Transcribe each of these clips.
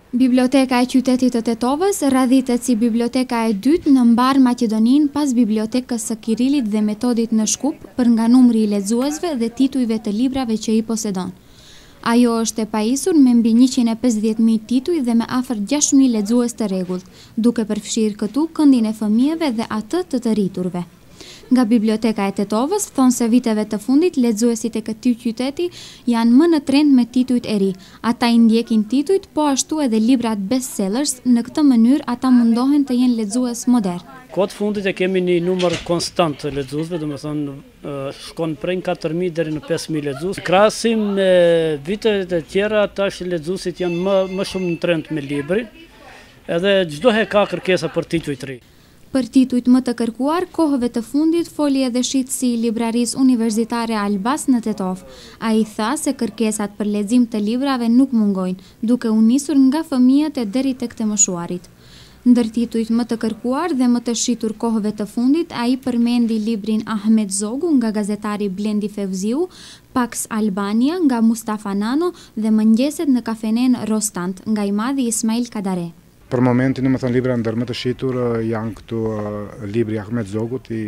Biblioteka e qytetit të Tetovës radhitet si biblioteka e dytë në mbar Maqedoninë pas bibliotekës së Kirilit dhe Metodit në Shkup për nga numri i lexuesve dhe titujve të librave që i posedon. Ajo është e pajisur me mbi 150.000 tituj dhe me afër 6.000 lexues të rregullt, duke përfshirë këtu këndin e fëmijëve dhe atë të rriturve. Nga biblioteka e Tetovës thonë se viteve të fundit lexuesit e këtij qyteti janë më në trend me titujt e ri. Ata i ndjekin titujt, po ashtu edhe librat bestsellers. Në këtë mënyrë ata mundohen të jenë lexues modern. Kohët fundit e kemi një numër konstant të lexuesve, domethënë shkon prej 4.000 deri në 5.000 lexues. Krahasim me vitet e tjera, tash lexuesit janë më shumë në trend me libri, edhe çdo herë ka kërkesa për tituj të ri. Për titujt më të kërkuar, kohëve të fundit foli edhe shitësi i librarisë universitare Albas në Tetov. Ai tha se kërkesat për lexim të librave nuk mungojnë, duke u nisur nga fëmijët e deri tek të moshuarit. Ndër titujt më të kërkuar dhe më të shitur kohëve të fundit, ai përmendi librin Ahmet Zogu nga gazetari Blendi Fevziu, Pax Albania nga Mustafa Nano dhe Mëngjeset në kafenen Rostant nga i madhi Ismail Kadare. Për momentin, në më thënë, libra ndër më të shitur janë këtu libri Ahmet Zogut, i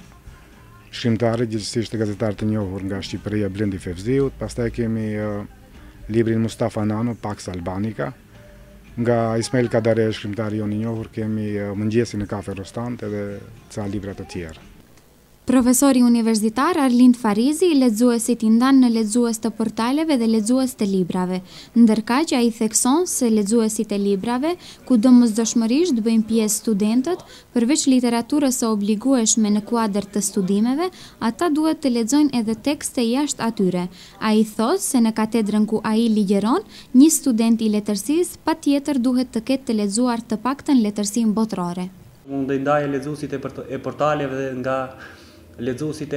shkrimtarit, gjithësisht të gazetar të njohur nga Shqipëria Blendi Fevziut. Pastaj kemi librin Mustafa Nano, Pax Albanika, nga Ismail Kadare, shkrimtari jonë i njohur. Kemi Mëngjesin në kafe Rostant edhe ca libra të tjerë. Profesori universitar Arlind Farizi lexuesit i ndan në lexues të portaleve dhe lexues të librave, ndërkaq ai thekson se lexuesit e librave, ku domosdoshmërisht bëjnë pjesë studentët, përveç literaturës së obligueshme në kuadër të studimeve, ata duhet të lexojnë edhe tekste jashtë atyre. Ai thotë se në katedrën ku ai ligjeron, një student i letërsisë patjetër duhet të ketë të lexuar të paktën letërsinë botërore. Mund të ndajë lexuesit e portaleve dhe nga lexuesit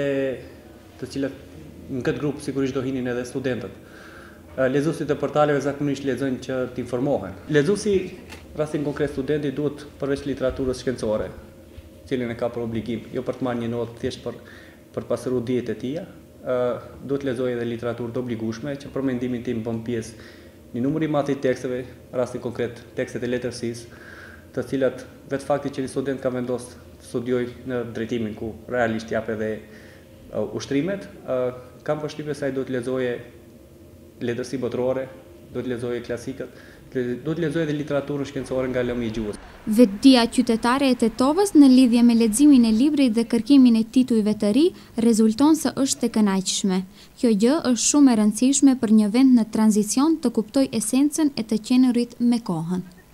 të cilët në këtë grup sigurisht do hinin edhe studentët. Lexuesit e portaleve zakonisht lexojnë që të informohen. Lexuesi, rastin konkret studenti, duhet përveç literaturës shkencore, cilën e ka për obligim, jo për të marrë një notë thjesht për pasuru dijet e tija, duhet lexojë edhe literaturë të obligueshme, që për mendimin tim bën pjesë një numër i madh i teksteve, rastin konkret tekstet e letërsisë, të cilat vetë fakti që një student ka vendosur studioj në drejtimin ku realisht jap edhe ushtrimet, kam përshtypjen se ai do të lexojë letërsi botërore, do të lexojë klasikët, do të lexojë edhe literaturën shkencore nga lëmi i gjuhës. Vetdia qytetare e Tetovës në lidhje me leximin e librit dhe kërkimin e titujve të ri rezulton se është e kënaqshme. Kjo gjë është shumë e rëndësishme për një vend në tranzicion të kuptojë esencën e të qenurit me kohën.